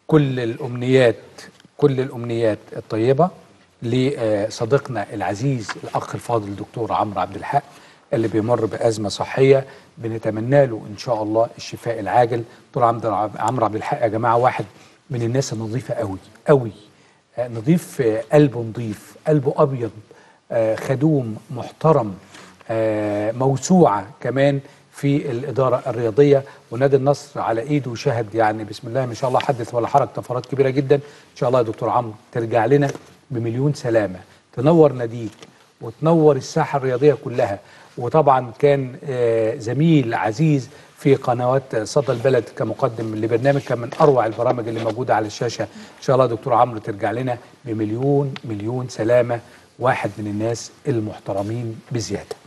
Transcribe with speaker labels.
Speaker 1: كل الأمنيات كل الأمنيات الطيبة لصديقنا العزيز الأخ الفاضل الدكتور عمرو عبد الحق اللي بيمر بأزمة صحية. بنتمنى له إن شاء الله الشفاء العاجل. دكتور عمرو عبد الحق يا جماعة واحد من الناس النظيفة قوي قوي، نظيف، قلبه نظيف، قلبه أبيض، خدوم محترم، موسوعة كمان في الإدارة الرياضية، ونادي النصر على إيده شهد يعني بسم الله ما شاء الله حدث ولا حرج، طفرات كبيرة جدا. إن شاء الله يا دكتور عمرو ترجع لنا بمليون سلامة، تنور ناديك وتنور الساحة الرياضية كلها. وطبعا كان زميل عزيز في قنوات صدى البلد كمقدم لبرنامج، كان من أروع البرامج اللي موجودة على الشاشة. إن شاء الله دكتور عمرو ترجع لنا بمليون سلامة، واحد من الناس المحترمين بزيادة.